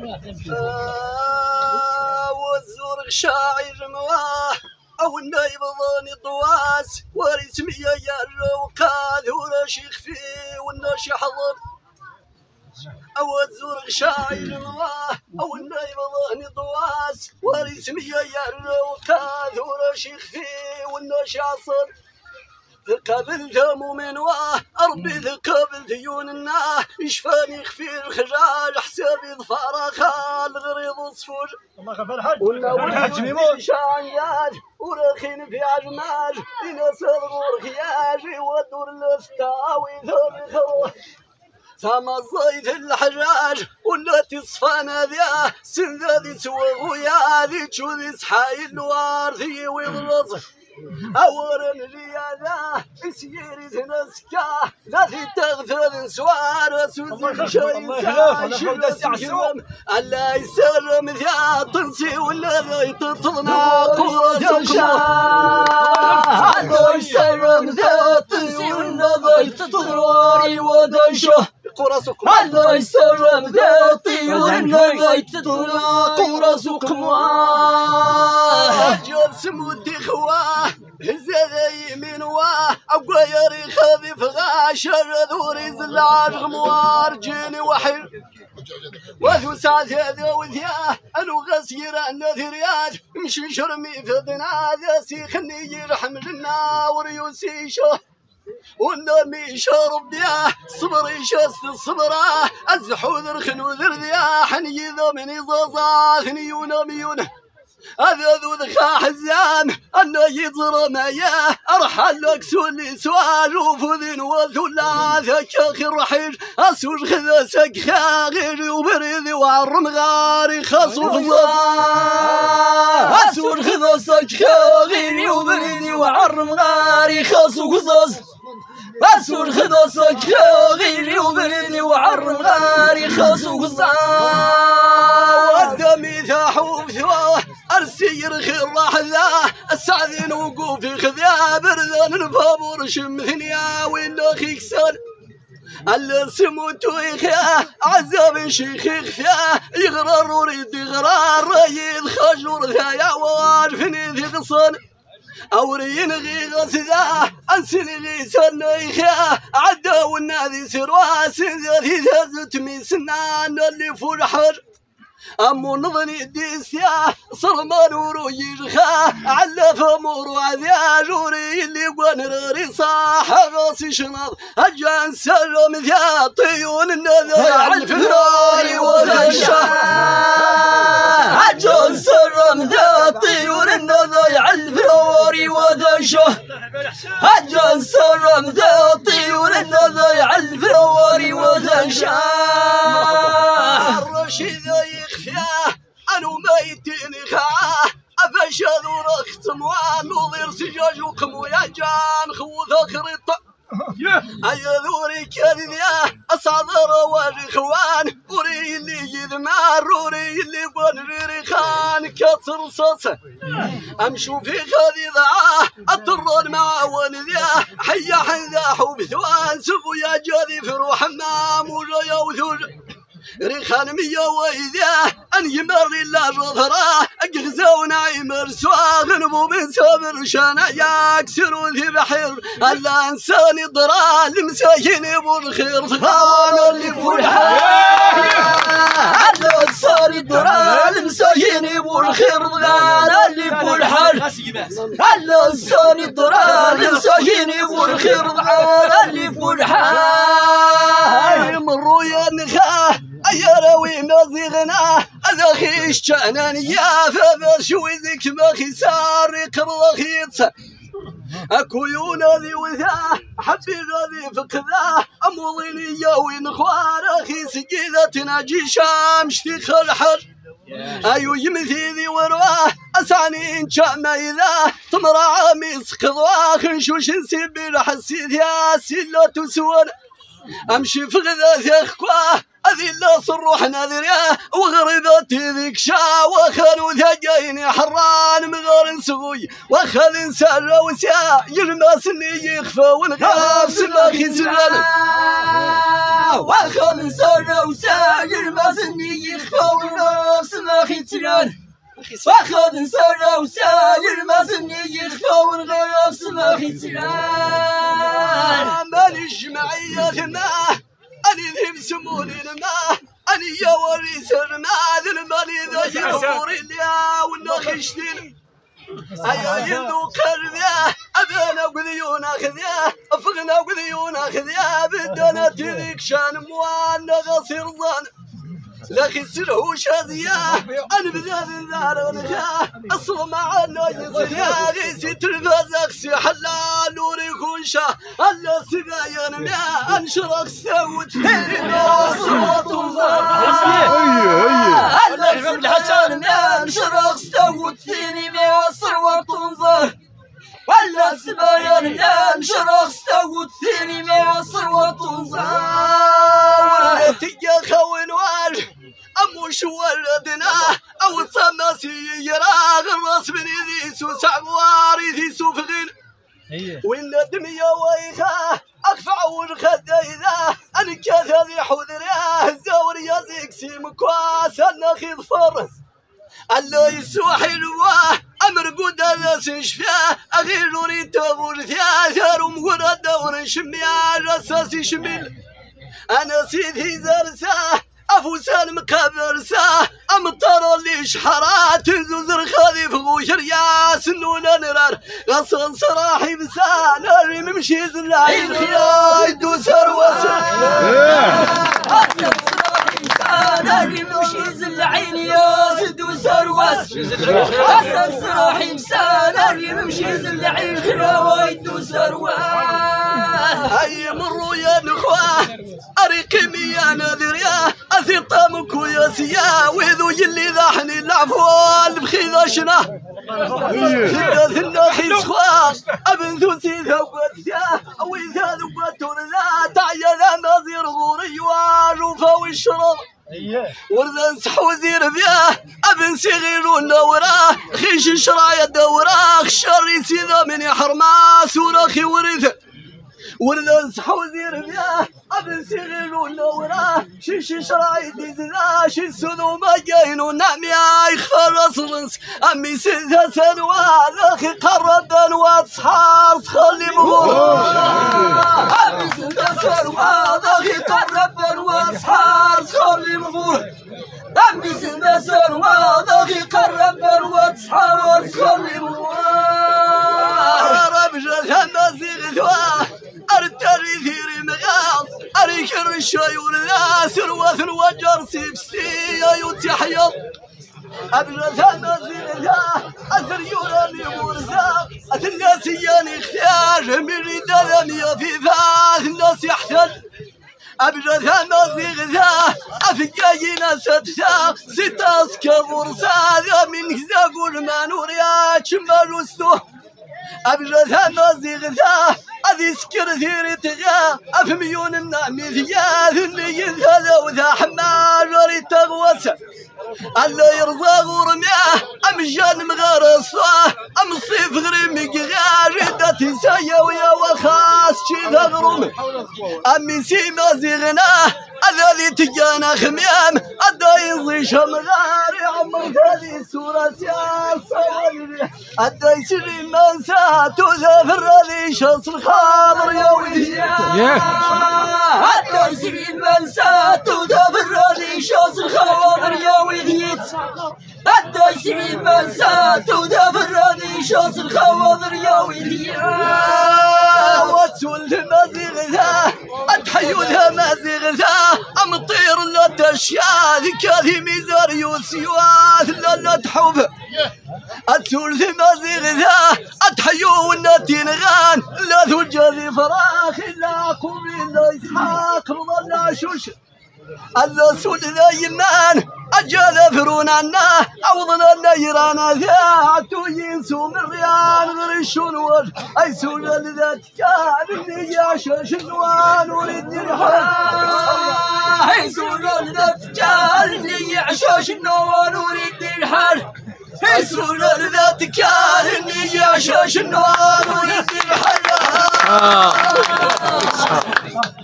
والزور شاعر مواه او النايب ظاني طواس ورسمي يا الروقاد ولا شيخ فيه والناش حضر او الزور شاعر مواه او النايب ظاني طواس ورسمي يا الروقاد ولا شيخ فيه والناش عصر ذقابل مؤمن واه ربي ذقابل ديون الناه يشفاني خفير الخجاج حسابي ظفار خال غريض وصفور ولا ولد شانجاج ورخين في عجماج يناس الغور خياجي ودور الاستاوي ذول خروح سما الزيت الحجاج ولا تصفانا ذا سن ذي سوى يا ذي تشوذي سحاي الوار ذي ويضلص أورا الرياضة سيري تنسكا لا تغفل سوار سوزي شيء ألا يسلم ذا طنسي ولا ذا تطلنا قوة ألا يسلم ذا طنسي ولا ذا تطلوري ودشه قرصكم ألا يسلم ذا طي ولا ذا تطلنا قرصكم أجل سمودي خواه هزا يمين واه أبقى يري خذي فغاشر ذوري زلاج غموار جيني وحير وذو ساعة هذا وذياه أنو غسير النذريات مشي شرمي في ذناد سيخني يرحم لنا وريوسيشه والنمي شرب دياه صبري شست الصبراه أزحو ذرخن وذر دياه حني ذمني زازاثني ونميون هذا ذو ذخا حزام أنه يضرم ياه أرحل لك سولي سوال وفذين وذولا ذاك أخي الرحيل أسوج خذا سكخا غيري وبريدي وعرم غاري خاصو خصاص أسوج خذا سكخا غيري وبريدي وعرم غاري خاصو خصاص أسوج خذا سكخا غيري وبريدي وعرم غاري خاصو خصاص ودمي ثاحو بثواه أرسير خير راح ذاه السعدين وقوفي خذيا برذان الفابور شمثنيا وين أخيك سال اللي سموتو يخيا عذاب شيخي خفيا يغرر وريد يغرر ريد خجور ذايا وارفني ذي غصن أورين غي غسذاه أنسني غي سنة يخيا عدا والنادي سرواس ذي ذازت من سنان اللي فرحر أمو نظني ديسيا صرمان ورويجخا على فمور عذيا جوري اللي قنرري صاح غاسي شنط هجان سلم ذا طيون النذر على الفراري والغشا هجان سلم ذا طيون النذر على الفراري والغشا هجان سلم ذا طيون النذر على الفراري والغشا الرشيد يخفياه أنو ميتيني خاه أفشل ورخت موان وضير سجاج وقمو يا جان خوث خريط أيا ذوري كذياه أصعدر واجي خوان وري اللي يذمار وري اللي بنريري خان كسر صوصه أمشو في خذي ذعاه أضرر مع ولذاه حيا حذاه وبثوان سبو يا جاذي في روح حمام وجايا وثوج ريخان مية وإذاه أن يمر إلا جثراه أجغزون عيمر سواغ نبو من سابر شانا يكسروا ذي بحر ألا إنسان ضراه لمساكين يبو الخير ثقانا اللي فرحان ألا إنسان ضراه لمساكين يبو الخير ثقانا اللي فرحان ألا إنسان ضراه لمساكين يبو الخير ثقانا اللي فرحان يمروا يا نخاه يا روي مزيغنا هذا خيش شأنان يا فذا شوي ذيك ما خسار يقرض خيط أكويون ذي وذاه حبي ذي فقذاه أموضيني يوين خوار أخي سجيدة تناجي شامش في خلحر أيو يمثي ذي ورواه أسعني إن شاء ما إذا تمر عامي سقضواه خنشوش نسيب الحسيد يا سيلة تسور أمشي في غذاث أخواه أذي لا صروح نذرياه وغريبتي ذيك شا وخلو ثقيني حران مغار سغوي وخذ انسان روسيا يلمسني يخفى ونغاف سماخي زغل وخذ انسان روسيا يلمسني يخفى يسران واخذ نسرى وساير ما سني يخفون غير سما خسران مالي الجمعية ثماه أني ذيب سموني لماه أني يا وريس المال المالي ذا يغفور إليا والنخشتين أيا يندو قرذيا أبانا وذيونا خذيا أفغنا وذيونا خذيا بدنا تذيك شان موانا غصير ظن لكن سره شاذية أنا بذات الدار ونخاه أصل معنا يصيا غيسي تلفاز أخسي حلال وريكون شاه ألا سبايا نميا أنشرك سوت هنا صوت وزار ألا سبايا نميا أنشرك سوت هنا صوت وزار ولا سبايا نميا أنشرك سوت هنا صوت وزار تيجا خوين وال أموش ولدنا أو الصماسي يراغ الراس من ذيسو سعواري ذيسو فغين وإن الدمية ويخاه أقفع والخد إذا أنا كذا حذرياه الزور يزيك سيمكواس النخي ظفر الله يسوى حلواه أمر قد ناس شفاه أغير نوري تابور ثياثر ومغرى دور شميا رساسي شميل أنا سيدي زرساه أفوسان مكابرساه أمطار اللي شحرات زوزر خاذي فغوشر يا سنونا نرار غصن صراحي بسان أري ممشي زلعين خياي دوسر وسر غصن صراحي بسان أري ممشي زلعين يا دوسر وسر غصن صراحي بسان أري ممشي زلعين خياي دوسر وسر هاي مروا يا نخواه أريكمي يا نذريا أثير طامك ويا سيا وذو يلي ذاحني العفوال بخيذا شنا خيذا ثنا خيذ خواه أبن ثوثي ذوبت ذا وإذا ذوبت ذا تعيا ذا نظير غوري وعروفة والشرط ورذا نسحو ذير بياه أبن صغير ونوراه خيش شرايا دوراه شري سيذا من حرماس ورخي ورث ورذا نسحو ذير بياه أبن صغير ونوراه شيش شرايدي ذا شي سذو ما جاين ونعميا يخفر أصلنس أمي سيدها سنوات أخي قرب أنوات صحار خلي مغور أمي سيدها سنوات أخي قرب أنوات صحار خلي مغور أمي سيدها سنوات أخي قرب أنوات صحار خلي مغور ربجل هنازي غثواه أرتري ثيري مغاض أريكر الشاي ولا ثروة وجر سيبسي يتحيض أبرز النازل ذا أثريوني مرزاق أثناسياني اختيار من ردلم يفيفا الناس يحتل أبرز النازل ذا أفجاينا ستساق ستاس كبرسا من هزاق المانور يا شمال وستوه أبرز النازل ذا أذي سكر ثيري تغا أفميون النعمي ثياث اللي يذهل وذا حمار ريت تغوسه ألا يرضى غرمياه أم جان مغارصاه أم الصيف غريمي غاردة سايا ويا وخاس شي ذا غرمي أمي سيما زغناه أذي تجانا خميام أدا يضي شمغاري عمر هذه سورة سياسة أدا يسري منسات وذا فرالي شاص الخاضر يا ويهيات أدا يسري منسات وذا فرالي شاص الخاضر يا ويهيات أدا يسري منسات وذا فرالي شاص الخاضر يا ويهيات وتولد مزيغ أتحيولها مزيغ أمطير لا تشيا ذيك هذه ميزار يوسيوات لا تحوب أتولد مزيغ أتحيو الناتين غان لا ذو الجذي فراخ لا عقوب لا إسحاق لا شوش الله سود ذا يمان أجل فرون عنا عوضنا النيران ذا عتو ينسو من ريان غير الشنوان أي سود ذات كان اللي يعشى شنوان وريد الحال أي سود ذات كان اللي يعشى شنوان وريد الحال أي سود ذات كان اللي يعشى شنوان وريد الحال